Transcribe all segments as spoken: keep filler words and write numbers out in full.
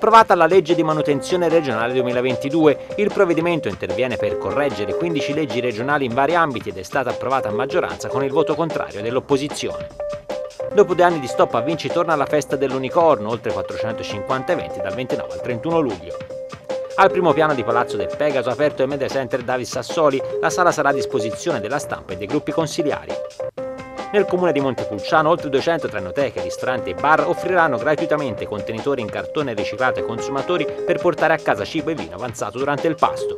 Approvata la legge di manutenzione regionale duemilaventidue, il provvedimento interviene per correggere quindici leggi regionali in vari ambiti ed è stata approvata a maggioranza con il voto contrario dell'opposizione. Dopo due anni di stop a Vinci torna la festa dell'unicorno, oltre quattrocentocinquanta eventi dal ventinove al trentuno luglio. Al primo piano di Palazzo del Pegaso, aperto al Media Center David Sassoli, la sala sarà a disposizione della stampa e dei gruppi consiliari. Nel comune di Montepulciano oltre duecento tra enoteche, ristoranti e bar offriranno gratuitamente contenitori in cartone riciclato ai consumatori per portare a casa cibo e vino avanzato durante il pasto.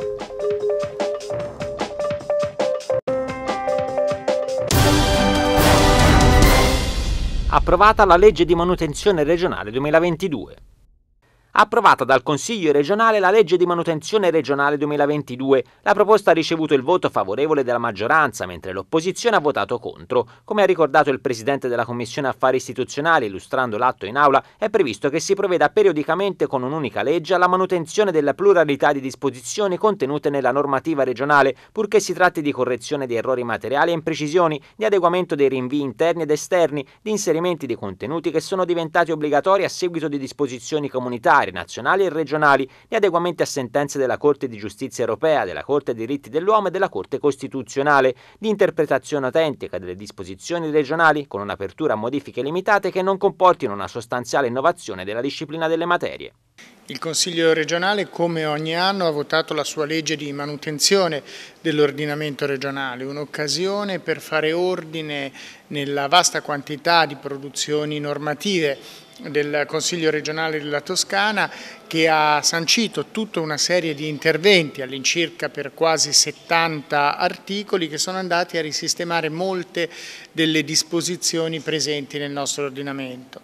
Approvata la legge di manutenzione regionale duemilaventidue. Approvata dal Consiglio regionale la legge di manutenzione regionale duemilaventidue, la proposta ha ricevuto il voto favorevole della maggioranza, mentre l'opposizione ha votato contro. Come ha ricordato il Presidente della Commissione Affari Istituzionali illustrando l'atto in aula, è previsto che si provveda periodicamente con un'unica legge alla manutenzione della pluralità di disposizioni contenute nella normativa regionale, purché si tratti di correzione di errori materiali e imprecisioni, di adeguamento dei rinvii interni ed esterni, di inserimenti di contenuti che sono diventati obbligatori a seguito di disposizioni comunitarie, nazionali e regionali, di adeguamenti a sentenze della Corte di Giustizia Europea, della Corte dei Diritti dell'Uomo e della Corte Costituzionale, di interpretazione autentica delle disposizioni regionali con un'apertura a modifiche limitate che non comportino una sostanziale innovazione della disciplina delle materie. Il Consiglio regionale, come ogni anno, ha votato la sua legge di manutenzione dell'ordinamento regionale, un'occasione per fare ordine nella vasta quantità di produzioni normative del Consiglio regionale della Toscana, che ha sancito tutta una serie di interventi all'incirca per quasi settanta articoli che sono andati a risistemare molte delle disposizioni presenti nel nostro ordinamento.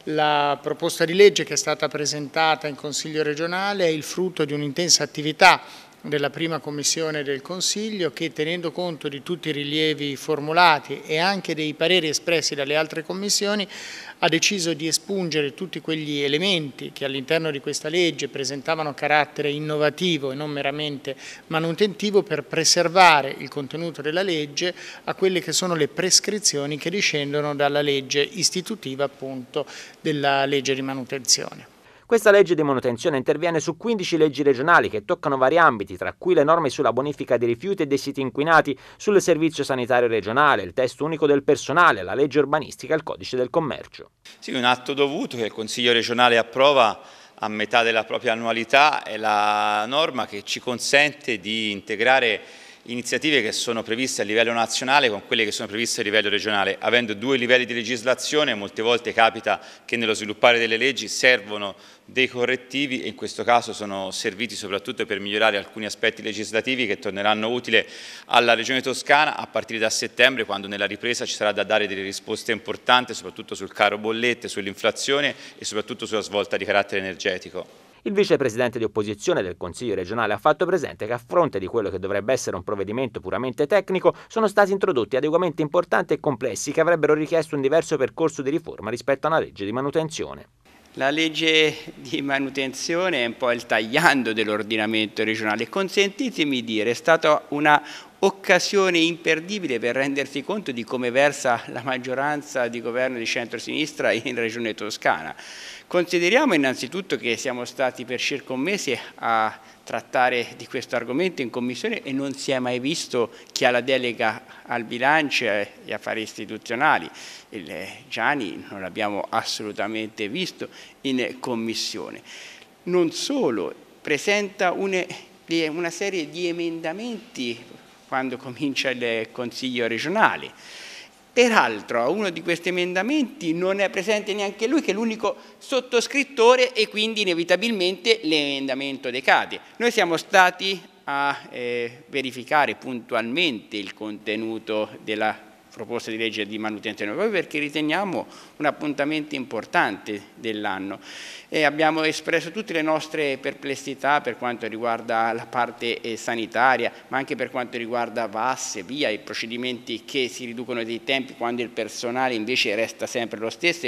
La proposta di legge che è stata presentata in Consiglio regionale è il frutto di un'intensa attività della prima commissione del Consiglio che, tenendo conto di tutti i rilievi formulati e anche dei pareri espressi dalle altre commissioni, ha deciso di espungere tutti quegli elementi che all'interno di questa legge presentavano carattere innovativo e non meramente manutentivo, per preservare il contenuto della legge a quelle che sono le prescrizioni che discendono dalla legge istitutiva, appunto, della legge di manutenzione. Questa legge di manutenzione interviene su quindici leggi regionali che toccano vari ambiti, tra cui le norme sulla bonifica dei rifiuti e dei siti inquinati, sul servizio sanitario regionale, il testo unico del personale, la legge urbanistica e il codice del commercio. Sì, un atto dovuto che il Consiglio regionale approva a metà della propria annualità, è la norma che ci consente di integrare iniziative che sono previste a livello nazionale con quelle che sono previste a livello regionale. Avendo due livelli di legislazione, molte volte capita che nello sviluppare delle leggi servono dei correttivi e in questo caso sono serviti soprattutto per migliorare alcuni aspetti legislativi che torneranno utili alla Regione Toscana a partire da settembre, quando nella ripresa ci sarà da dare delle risposte importanti soprattutto sul caro bollette, sull'inflazione e soprattutto sulla svolta di carattere energetico. Il vicepresidente di opposizione del Consiglio regionale ha fatto presente che a fronte di quello che dovrebbe essere un provvedimento puramente tecnico sono stati introdotti adeguamenti importanti e complessi che avrebbero richiesto un diverso percorso di riforma rispetto a una legge di manutenzione. La legge di manutenzione è un po' il tagliando dell'ordinamento regionale. Consentitemi dire, è stata una occasione imperdibile per rendersi conto di come versa la maggioranza di governo di centrosinistra in Regione Toscana. Consideriamo innanzitutto che siamo stati per circa un mese a trattare di questo argomento in commissione e non si è mai visto chi ha la delega al bilancio e agli affari istituzionali. Il Gianni non l'abbiamo assolutamente visto in commissione. Non solo, presenta une, una serie di emendamenti quando comincia il Consiglio regionale. Peraltro a uno di questi emendamenti non è presente neanche lui, che è l'unico sottoscrittore, e quindi inevitabilmente l'emendamento decade. Noi siamo stati a eh, verificare puntualmente il contenuto della proposta di legge di manutenzione, proprio perché riteniamo un appuntamento importante dell'anno. E abbiamo espresso tutte le nostre perplessità per quanto riguarda la parte eh, sanitaria, ma anche per quanto riguarda V A S, via, i procedimenti che si riducono dei tempi quando il personale invece resta sempre lo stesso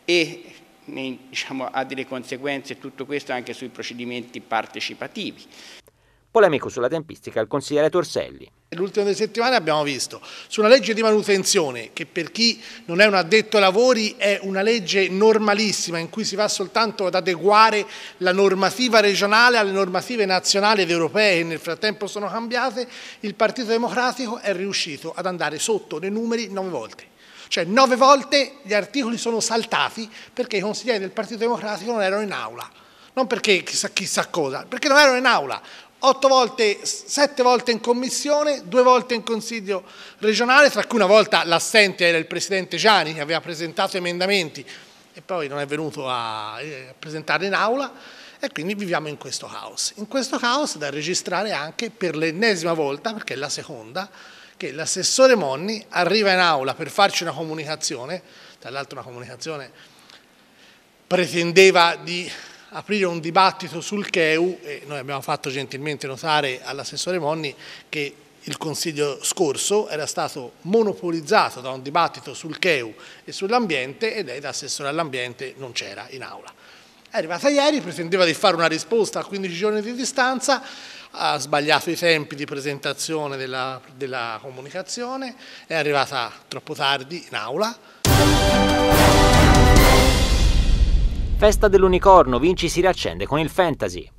e diciamo, ha delle conseguenze tutto questo anche sui procedimenti partecipativi. Polemico sulla tempistica il consigliere Torselli. Nell'ultimo delle settimane abbiamo visto su una legge di manutenzione che per chi non è un addetto ai lavori è una legge normalissima in cui si va soltanto ad adeguare la normativa regionale alle normative nazionali ed europee che nel frattempo sono cambiate, il Partito Democratico è riuscito ad andare sotto nei numeri nove volte. Cioè nove volte gli articoli sono saltati perché i consiglieri del Partito Democratico non erano in aula. Non perché chissà, chissà cosa, perché non erano in aula. Otto volte, sette volte in commissione, due volte in consiglio regionale, tra cui una volta l'assente era il presidente Giani che aveva presentato emendamenti e poi non è venuto a presentarli in aula e quindi viviamo in questo caos. In questo caos da registrare anche per l'ennesima volta, perché è la seconda, che l'assessore Monni arriva in aula per farci una comunicazione, tra l'altro una comunicazione pretendeva di aprire un dibattito sul C E U e noi abbiamo fatto gentilmente notare all'assessore Monni che il Consiglio scorso era stato monopolizzato da un dibattito sul C E U e sull'ambiente e lei da assessore all'ambiente non c'era in aula. È arrivata ieri, pretendeva di fare una risposta a quindici giorni di distanza, ha sbagliato i tempi di presentazione della, della comunicazione, è arrivata troppo tardi in aula. Festa dell'unicorno, Vinci si riaccende con il fantasy.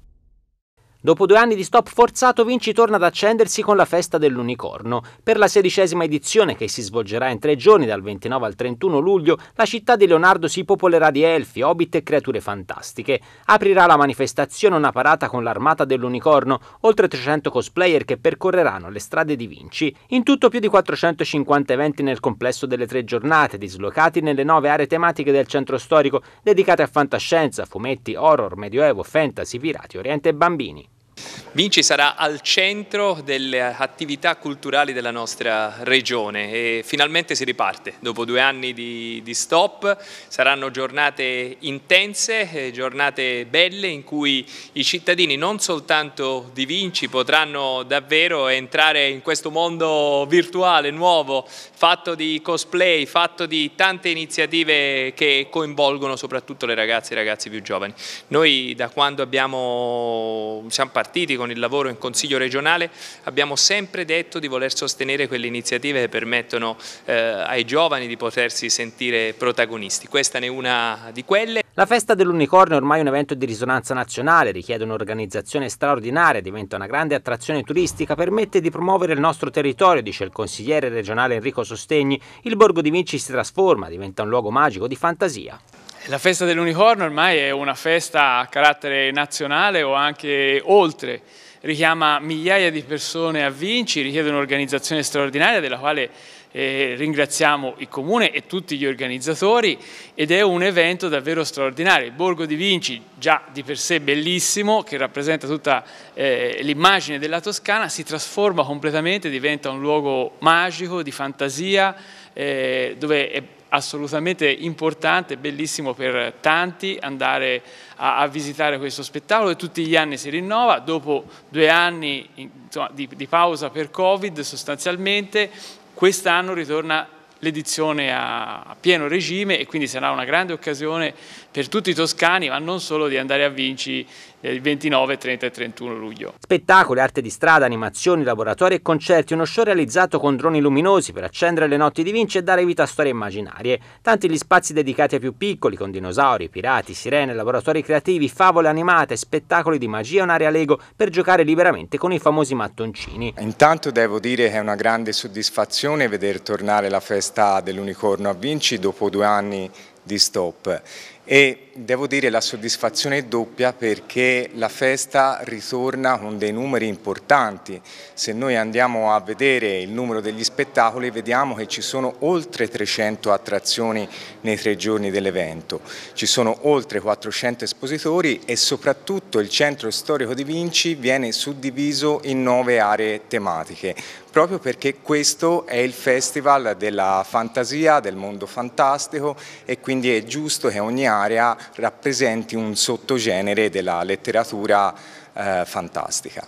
Dopo due anni di stop forzato, Vinci torna ad accendersi con la festa dell'unicorno. Per la sedicesima edizione, che si svolgerà in tre giorni, dal ventinove al trentuno luglio, la città di Leonardo si popolerà di elfi, hobbit e creature fantastiche. Aprirà la manifestazione una parata con l'armata dell'unicorno, oltre trecento cosplayer che percorreranno le strade di Vinci. In tutto più di quattrocentocinquanta eventi nel complesso delle tre giornate, dislocati nelle nove aree tematiche del centro storico, dedicate a fantascienza, fumetti, horror, medioevo, fantasy, pirati, oriente e bambini. Vinci sarà al centro delle attività culturali della nostra regione e finalmente si riparte. Dopo due anni di, di stop saranno giornate intense, giornate belle in cui i cittadini non soltanto di Vinci potranno davvero entrare in questo mondo virtuale nuovo, fatto di cosplay, fatto di tante iniziative che coinvolgono soprattutto le ragazze e i ragazzi più giovani. Noi da quando abbiamo, siamo partiti con il lavoro in Consiglio regionale abbiamo sempre detto di voler sostenere quelle iniziative che permettono eh, ai giovani di potersi sentire protagonisti. Questa ne è una di quelle. La festa dell'unicorno è ormai un evento di risonanza nazionale, richiede un'organizzazione straordinaria, diventa una grande attrazione turistica, permette di promuovere il nostro territorio, dice il consigliere regionale Enrico Sostegni. Il borgo di Vinci si trasforma, diventa un luogo magico di fantasia. La festa dell'unicorno ormai è una festa a carattere nazionale o anche oltre, richiama migliaia di persone a Vinci, richiede un'organizzazione straordinaria della quale eh, ringraziamo il Comune e tutti gli organizzatori ed è un evento davvero straordinario. Il borgo di Vinci, già di per sé bellissimo, che rappresenta tutta eh, l'immagine della Toscana, si trasforma completamente, diventa un luogo magico, di fantasia, eh, dove è assolutamente importante, bellissimo per tanti andare a, a visitare questo spettacolo e tutti gli anni si rinnova. Dopo due anni insomma, di, di pausa per Covid sostanzialmente, quest'anno ritorna l'edizione a, a pieno regime e quindi sarà una grande occasione per tutti i toscani, ma non solo, di andare a Vinci il ventinove, trenta e trentuno luglio. Spettacoli, arte di strada, animazioni, laboratori e concerti, uno show realizzato con droni luminosi per accendere le notti di Vinci e dare vita a storie immaginarie. Tanti gli spazi dedicati ai più piccoli, con dinosauri, pirati, sirene, laboratori creativi, favole animate, spettacoli di magia e un'area Lego per giocare liberamente con i famosi mattoncini. Intanto devo dire che è una grande soddisfazione veder tornare la festa dell'unicorno a Vinci dopo due anni di stop. E devo dire la soddisfazione è doppia perché la festa ritorna con dei numeri importanti. Se noi andiamo a vedere il numero degli spettacoli vediamo che ci sono oltre trecento attrazioni nei tre giorni dell'evento, ci sono oltre quattrocento espositori e soprattutto il centro storico di Vinci viene suddiviso in nove aree tematiche, proprio perché questo è il festival della fantasia, del mondo fantastico e quindi è giusto che ogni area rappresenti un sottogenere della letteratura eh, fantastica.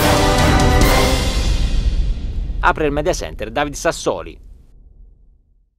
Apre il Media Center David Sassoli.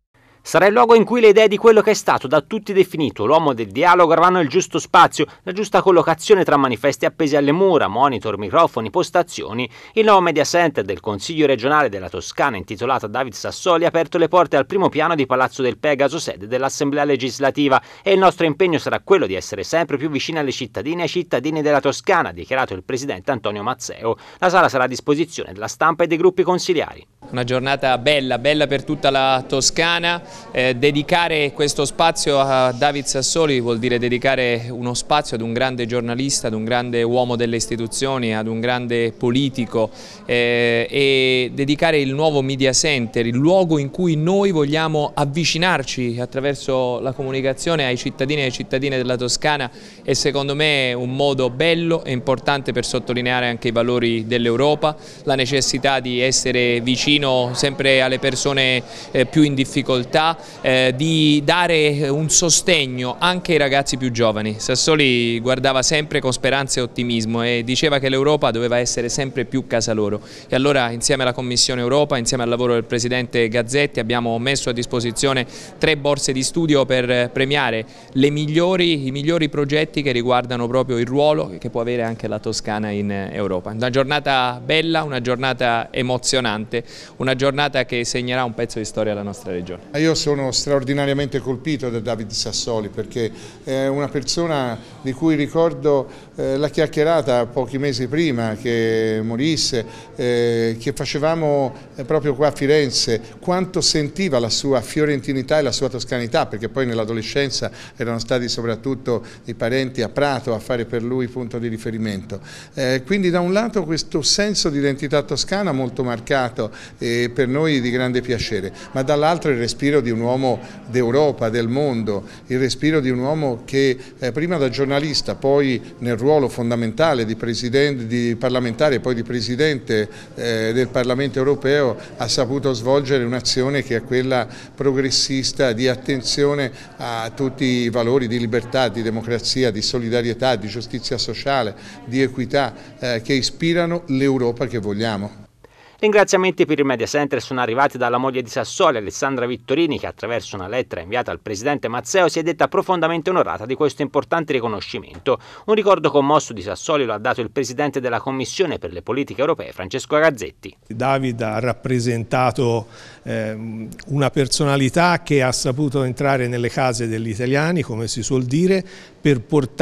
Sarà il luogo in cui le idee di quello che è stato da tutti definito l'uomo del dialogo avranno il giusto spazio, la giusta collocazione tra manifesti appesi alle mura, monitor, microfoni, postazioni. Il nuovo media center del Consiglio regionale della Toscana, intitolato a David Sassoli, ha aperto le porte al primo piano di Palazzo del Pegaso, sede dell'Assemblea legislativa, e il nostro impegno sarà quello di essere sempre più vicini alle cittadine e ai cittadini della Toscana, ha dichiarato il presidente Antonio Mazzeo. La sala sarà a disposizione della stampa e dei gruppi consiliari. Una giornata bella, bella per tutta la Toscana. Eh, dedicare questo spazio a David Sassoli vuol dire dedicare uno spazio ad un grande giornalista, ad un grande uomo delle istituzioni, ad un grande politico eh, e dedicare il nuovo media center, il luogo in cui noi vogliamo avvicinarci attraverso la comunicazione ai cittadini e alle cittadine della Toscana, è secondo me un modo bello e importante per sottolineare anche i valori dell'Europa, la necessità di essere vicino sempre alle persone eh, più in difficoltà, eh, di dare un sostegno anche ai ragazzi più giovani. Sassoli guardava sempre con speranza e ottimismo e diceva che l'Europa doveva essere sempre più casa loro, e allora insieme alla Commissione Europa, insieme al lavoro del Presidente Gazzetti, abbiamo messo a disposizione tre borse di studio per premiare le migliori, i migliori progetti che riguardano proprio il ruolo che può avere anche la Toscana in Europa. Una giornata bella, una giornata emozionante, una giornata che segnerà un pezzo di storia alla nostra regione. Io sono straordinariamente colpito da David Sassoli perché è una persona di cui ricordo eh, la chiacchierata pochi mesi prima che morisse, eh, che facevamo eh, proprio qua a Firenze, quanto sentiva la sua fiorentinità e la sua toscanità, perché poi nell'adolescenza erano stati soprattutto i parenti a Prato a fare per lui punto di riferimento. Eh, quindi da un lato questo senso di identità toscana molto marcato, e per noi di grande piacere, ma dall'altro il respiro di un uomo d'Europa, del mondo, il respiro di un uomo che eh, prima da giornalista, poi nel ruolo fondamentale di, presidente, di parlamentare e poi di presidente eh, del Parlamento europeo ha saputo svolgere un'azione che è quella progressista di attenzione a tutti i valori di libertà, di democrazia, di solidarietà, di giustizia sociale, di equità eh, che ispirano l'Europa che vogliamo. Ringraziamenti per il media center sono arrivati dalla moglie di Sassoli, Alessandra Vittorini, che attraverso una lettera inviata al presidente Mazzeo si è detta profondamente onorata di questo importante riconoscimento. Un ricordo commosso di Sassoli lo ha dato il presidente della Commissione per le politiche europee, Francesco Gazzetti. David ha rappresentato eh, una personalità che ha saputo entrare nelle case degli italiani, come si suol dire, per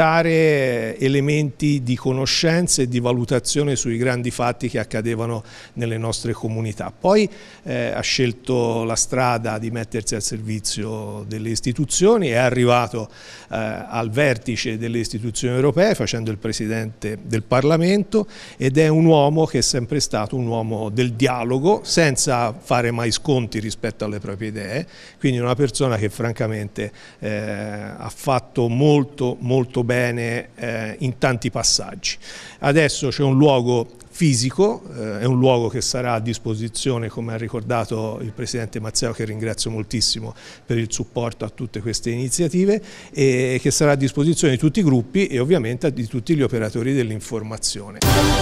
portare elementi di conoscenza e di valutazione sui grandi fatti che accadevano nelle nostre comunità. Poi eh, ha scelto la strada di mettersi al servizio delle istituzioni, è arrivato eh, al vertice delle istituzioni europee facendo il Presidente del Parlamento, ed è un uomo che è sempre stato un uomo del dialogo, senza fare mai sconti rispetto alle proprie idee, quindi una persona che francamente eh, ha fatto molto molto bene eh, in tanti passaggi. Adesso c'è un luogo fisico, eh, è un luogo che sarà a disposizione, come ha ricordato il Presidente Mazzeo, che ringrazio moltissimo per il supporto a tutte queste iniziative, e che sarà a disposizione di tutti i gruppi e ovviamente di tutti gli operatori dell'informazione.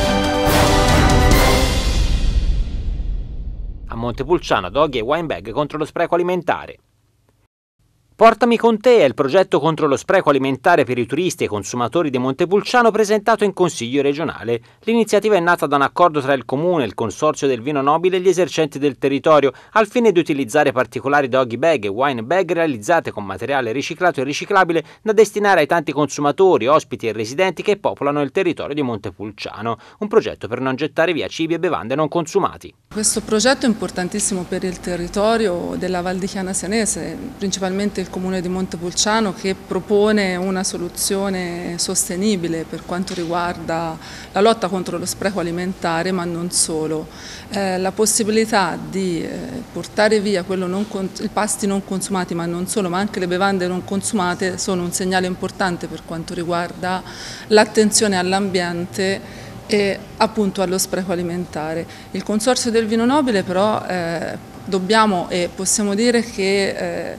A Montepulciano, doggy e wine bag contro lo spreco alimentare. Portami con te è il progetto contro lo spreco alimentare per i turisti e i consumatori di Montepulciano presentato in Consiglio regionale. L'iniziativa è nata da un accordo tra il Comune, il Consorzio del Vino Nobile e gli esercenti del territorio, al fine di utilizzare particolari doggy bag e wine bag realizzate con materiale riciclato e riciclabile da destinare ai tanti consumatori, ospiti e residenti che popolano il territorio di Montepulciano. Un progetto per non gettare via cibi e bevande non consumati. Questo progetto è importantissimo per il territorio della Val di Chiana Senese, principalmente il Comune di Montepulciano, che propone una soluzione sostenibile per quanto riguarda la lotta contro lo spreco alimentare, ma non solo. Eh, la possibilità di eh, portare via quello non i pasti non consumati, ma non solo, ma anche le bevande non consumate, sono un segnale importante per quanto riguarda l'attenzione all'ambiente e appunto allo spreco alimentare. Il Consorzio del Vino Nobile però eh, dobbiamo e possiamo dire che eh,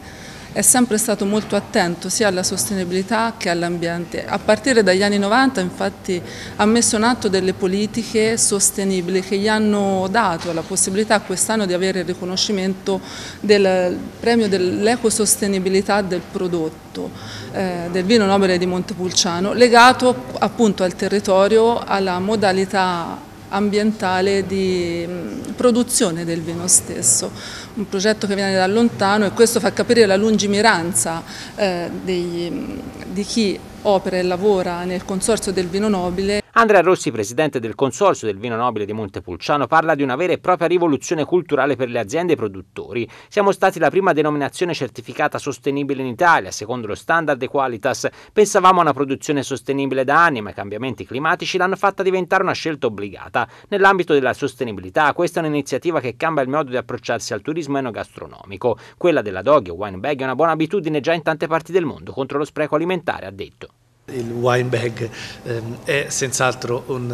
è sempre stato molto attento sia alla sostenibilità che all'ambiente. A partire dagli anni novanta infatti ha messo in atto delle politiche sostenibili che gli hanno dato la possibilità quest'anno di avere il riconoscimento del premio dell'ecosostenibilità del prodotto, eh, del vino nobile di Montepulciano, legato appunto al territorio, alla modalità ambientale di produzione del vino stesso, un progetto che viene da lontano e questo fa capire la lungimiranza eh, dei, di chi opera e lavora nel Consorzio del Vino Nobile. Andrea Rossi, presidente del Consorzio del Vino Nobile di Montepulciano, parla di una vera e propria rivoluzione culturale per le aziende e i produttori. Siamo stati la prima denominazione certificata sostenibile in Italia, secondo lo standard Equalitas. Pensavamo a una produzione sostenibile da anni, ma i cambiamenti climatici l'hanno fatta diventare una scelta obbligata. Nell'ambito della sostenibilità, questa è un'iniziativa che cambia il modo di approcciarsi al turismo enogastronomico. Quella della Doggy o Wine Bag è una buona abitudine già in tante parti del mondo contro lo spreco alimentare, ha detto. Il wine bag ehm, è senz'altro un,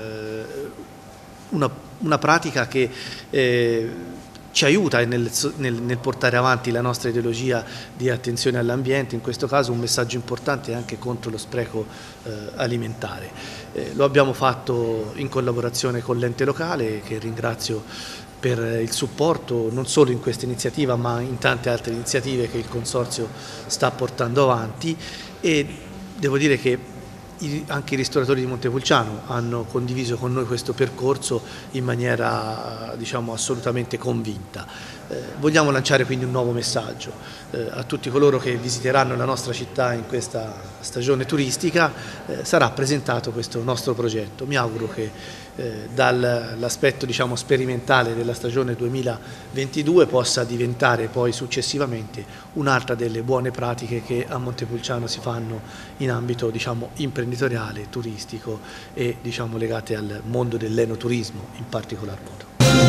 eh, una, una pratica che eh, ci aiuta nel, nel, nel portare avanti la nostra ideologia di attenzione all'ambiente, in questo caso un messaggio importante anche contro lo spreco eh, alimentare. Eh, lo abbiamo fatto in collaborazione con l'ente locale, che ringrazio per il supporto non solo in questa iniziativa ma in tante altre iniziative che il Consorzio sta portando avanti, e devo dire che anche i ristoratori di Montepulciano hanno condiviso con noi questo percorso in maniera, diciamo, assolutamente convinta. Eh, vogliamo lanciare quindi un nuovo messaggio eh, a tutti coloro che visiteranno la nostra città in questa stagione turistica. Eh, sarà presentato questo nostro progetto. Mi auguro che eh, dall'aspetto, diciamo, sperimentale della stagione duemilaventidue possa diventare poi successivamente un'altra delle buone pratiche che a Montepulciano si fanno in ambito, diciamo, imprenditoriale, turistico e, diciamo, legate al mondo dell'enoturismo in particolar modo.